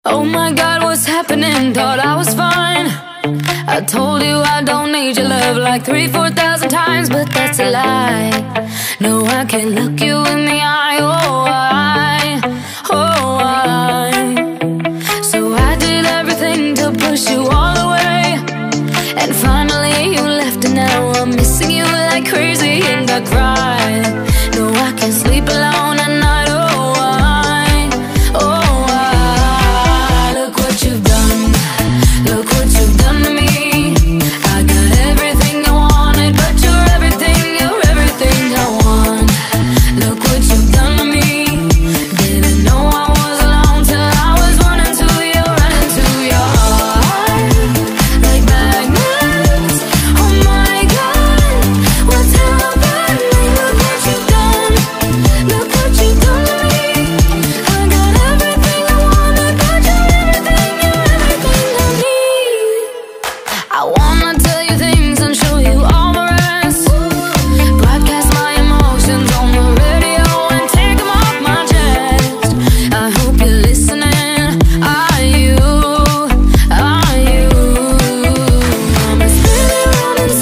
Oh my God, what's happening? Thought I was fine. I told you I don't need your love like 3,000-4,000 times, but that's a lie. No, I can't look you in the eye. Oh, I. So I did everything to push you all away, and finally you left, and now I'm missing you like crazy, and I cry. No, I can't sleep alone at night. Look what you've done. Look what you've done to me. I got everything I wanted, but you're everything I want. Look what you've done to me. Didn't know I was alone till I was running to your heart like magnets. Oh my God, what's happening? Look what you've done. Look what you've done to me. I got everything I wanted, but you're everything I need. I wanna tell you things and show you all my rest. Broadcast my emotions on the radio and take them off my chest. I hope you're listening. Are you? I'm spinning round in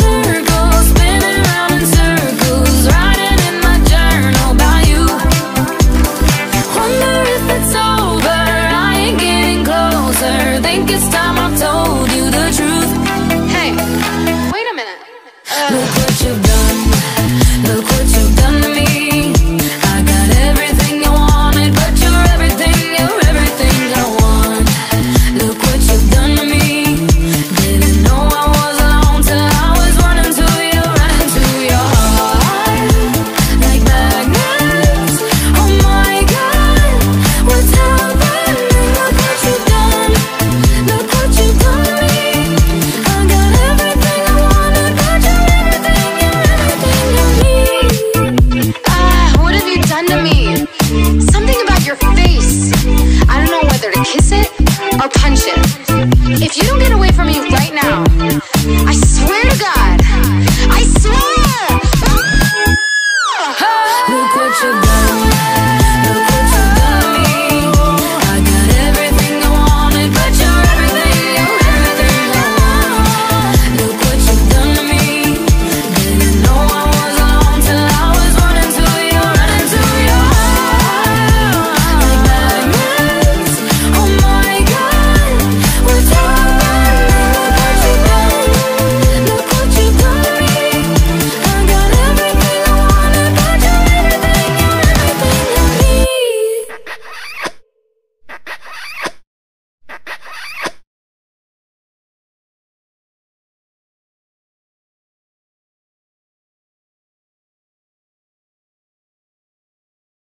circles, writing in my journal about you. Wonder if it's over. I ain't getting closer. Think it's time I told you the truth. Hey, wait a minute. Look what you've done. Look what you've done to me. I got everything I wanted, but you're everything I want. Look what you've done to me. Didn't know I was alone till I was running to your heart like magnets. Oh my God, what's happening? Look what you've done. Look what you've done to me. I got everything I wanted, but you're everything I need. What have you done to me? Something about your face.